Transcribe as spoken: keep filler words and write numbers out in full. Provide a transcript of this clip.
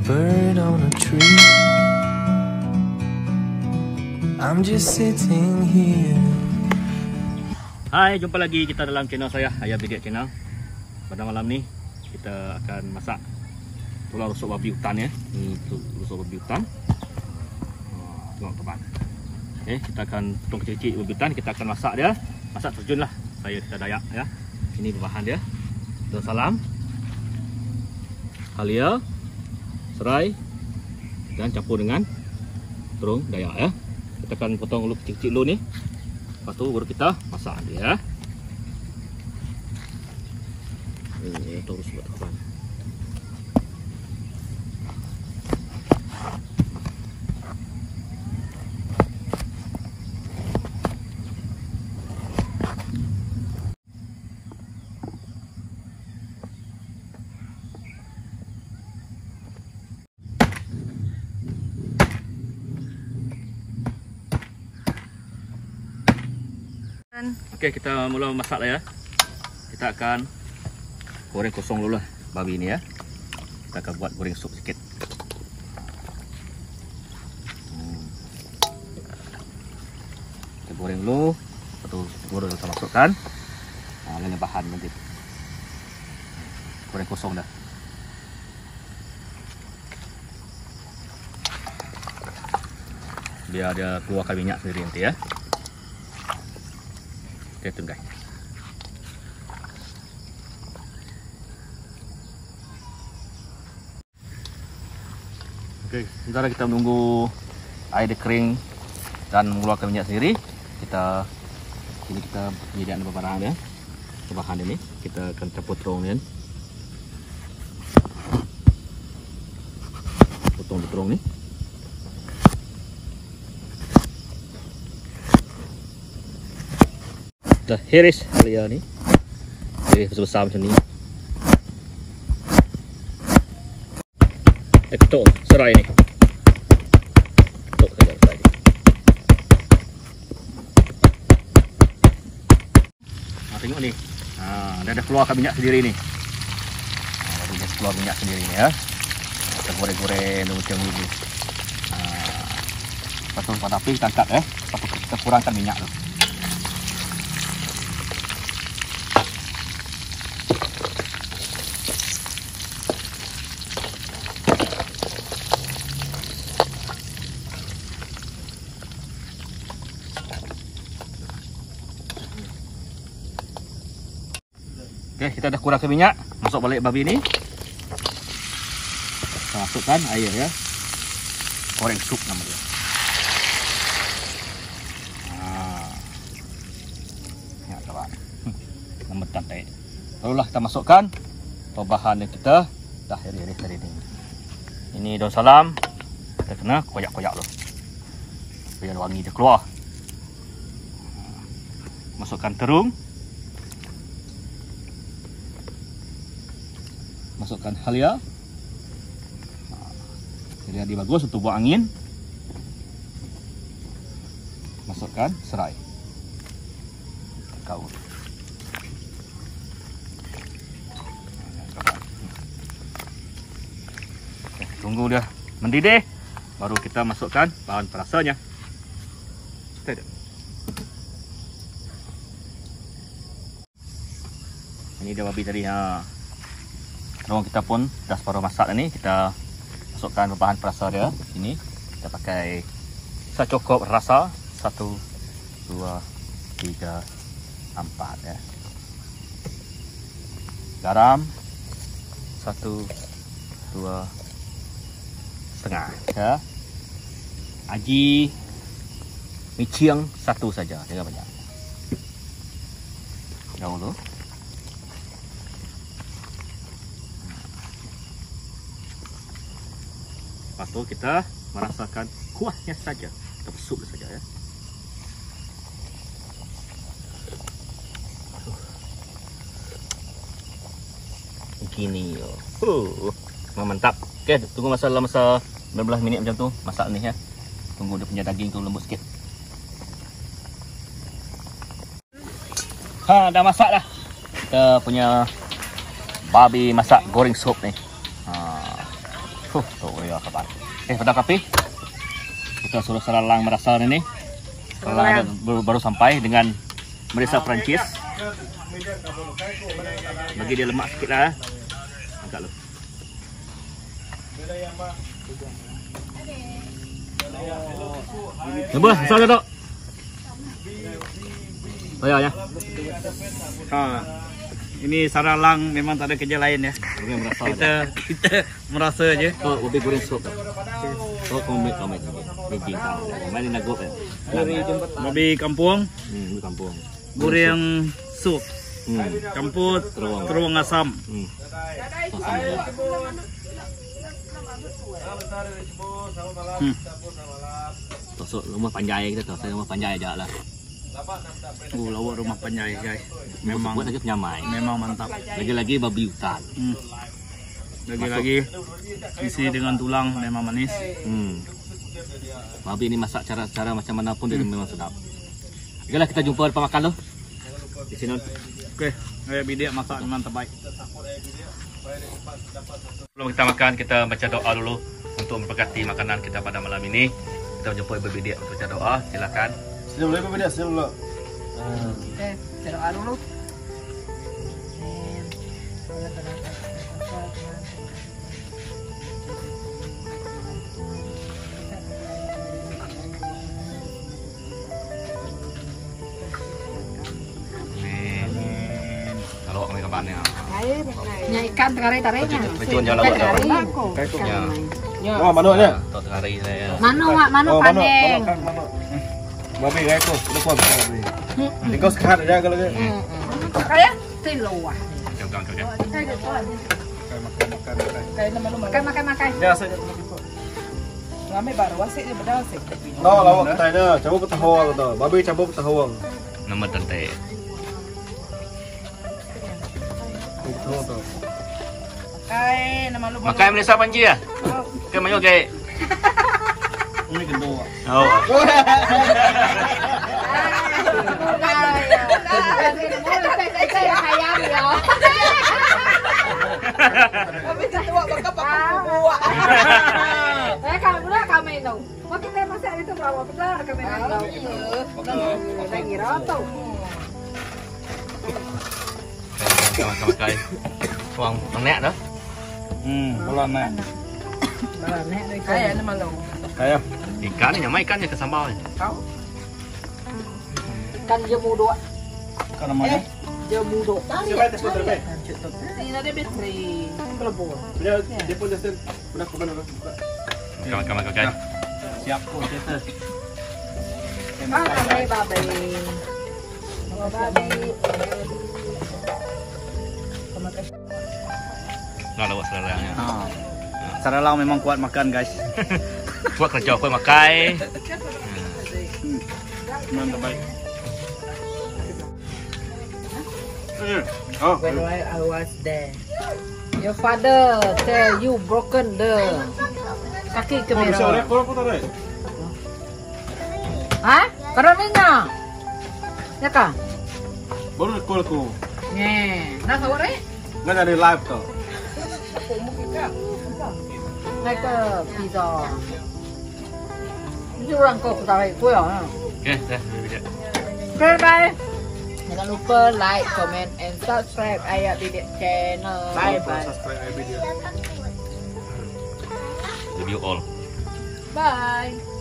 bird on a tree. I'm just sitting here. Hai, jumpa lagi kita dalam channel saya, Ayah Bidik Channel. Pada malam ni kita akan masak tulang rusuk babi hutan ya. Ini rusuk babi hutan. Oh, tengok teman. Okey, kita akan potong kecil-kecil babi hutan, kita akan masak dia. Masak terjun lah. Saya kita dayak ya. Ini bahan dia. Daun salam, halia, serai dan campur dengan terung dayak ya. Kita akan potong dulu kecil-kecil dulu ni. Lepas tu baru kita masak dia. Ini terus buat kawan. Okey, kita mula masak lah ya. Kita akan goreng kosong dulu lah babi ni ya. Kita akan buat goreng sup sikit. Hmm. Kita goreng dulu. Lepas tu baru kita masukkan nah, dengan bahan nanti. Goreng kosong dah. Biar dia keluarkan minyak sendiri nanti ya. Oke, tunggu guys. Oke, sementara kita menunggu air dia kering dan mengeluarkan minyak sendiri, kita ini kita menyediakan beberapa barang ya. Bahan ini kita akan campur terung ni. Potong terung ni. Dah hiris halia ni. Hiris besar-besar macam ni. Eh, ketuk serai ni. Ketuk saja serai ni. Ha, tengok ni. Ha, dia dah keluarkan minyak sendiri ni. Ha, dia dah keluar minyak sendiri ni ya. Kita goreng-goreng macam ni. Ha. Lepas tu pada api kita angkat eh. Lepas tu kita kurangkan minyak tu. Okey, kita dah kurangkan minyak, masuk balik babi ni. Kita masukkan air ya. Goreng sup nama dia. Ah. Ya, kawan. Nama cantik. Barulah kita masukkan bahan yang kita dah iris tadi ni. Ini daun salam. Kita kena koyak-koyak dulu. Biar wangi dia keluar. Masukkan terung. Masukkan halia. Jadi dia bagus untuk buang angin. Masukkan serai. Kau. Okay, tunggu dia mendidih, baru kita masukkan bahan perasanya. Tidak. Ini dia babi tadi ha. Terung kita pun dah separuh masak ni, kita masukkan bahan perasa dia. Ini kita pakai secukup rasa satu, dua, tiga, empat ya. Garam satu, dua, setengah ya. Aji miciang satu saja, jangan banyak. Jauh dulu. Lepas tu kita merasakan kuahnya saja. Kita besuk saja ya. Begini. Oh, mantap. Okey, tunggu masa dalam masa sembilan belas minit macam tu masak ni ya. Tunggu dia punya daging tu lembut sikit. Ha, dah masak dah. Kita punya babi masak goreng sup ni. Ha. Huh, tuh ya kapan. Eh, pada kapi. Kita suruh selalang merasa ini. Selalang baru, baru sampai dengan Marisa Prancis. Bagi dia lemak sikit lah. Angkat lu. Coba, sana dok. Oh ya ya. Ha. Ini saralang memang tak ada kerja lain ya. Merasa Kita kita merasa aje. oh, ubi goreng sup. Oh, komit komit. Bikin tahu. Mana nak gop? Babi kampung, Hmm, di kampung. goreng sup, Hmm. campur Teruang. teruang asam. Hmm. Masam ya. Hmm. Masuk rumah panjai kita tu. Saya rumah panjai aja lah. Oh, lawak rumah panjai guys. Memang Memang buat lagi penyamai. memang mantap. Lagi-lagi babi hutan. Hmm. Lagi-lagi isi dengan tulang memang manis. Hmm. Babi ini masak cara-cara macam mana pun dia memang sedap. Baiklah kita jumpa depan makan tu. Di sini. Okey, saya bidik masak memang terbaik. Sebelum kita makan, kita baca doa dulu untuk memberkati makanan kita pada malam ini. Kita jumpa Ibu Bidik untuk baca doa. Silakan. Sini boleh apa beda? Sini dulu. Eh, saya doa dulu. Amin. Kalau kami kabarnya. Nya ikan tarik-tariknya. Tujuan jalan buat apa? Ya. Oh, manuknya. Tahu hari saya. Manu mak manu Oh, manuk, pandeng. manuk kan, manuk. Babi kayak itu, lupa babi. Ini kau sekat aja kalau gitu. Hmm. Kayak tiluah. Jangan jangan. Makan makan makan. Ya, saya. Ramai baru wasik dia bedal sik. No, lawak kita ada. Coba petahawang tu. Babi coba petahawang. Nama tante. Petahawang tu. Kai nama lu. Makai Malaysia Panji ya? Kan mayo ke. Ini kedua. Oh. Kami tua baka pakubuwa. Eh kalau pula kami itu. Mau kita masak itu berapa benar kami tahu. Lagi roto. Sama-sama kai. Tuang nek dah. Hmm, bulan nek. Baru nek dari saya nama lu. Kayak. Ikan ni nyamai ikannya ke sambal ni. Kan jemu dua. Kan namanya? Jemu dua. Siapa yang terus terbaik? Ini ada betri. Kelebur. Dia dia pun just pernah ke mana? Kawan-kawan kai. Siap pun kita. Ah, kami babi. Babi. Nak lawak selarangnya. Ha. Saralang memang kuat makan guys. Buat kerja apa makai. Memang terbaik. Oh. When I I was there, your father tell you broken the kaki Oh, bisa kamera. orang korang pun tarik. Hah? Karoninya? Ya kah? Baru nak call aku. Nih, nah sore? Nggak ada live tu. Naik ke pizza. Ini orang kau tarik kau ya? Okey, dah. Bijak. Bye bye. Jangan lupa like, comment, and subscribe Ayah Bidik channel. Bye bye. Subscribe every video. Review all. Bye.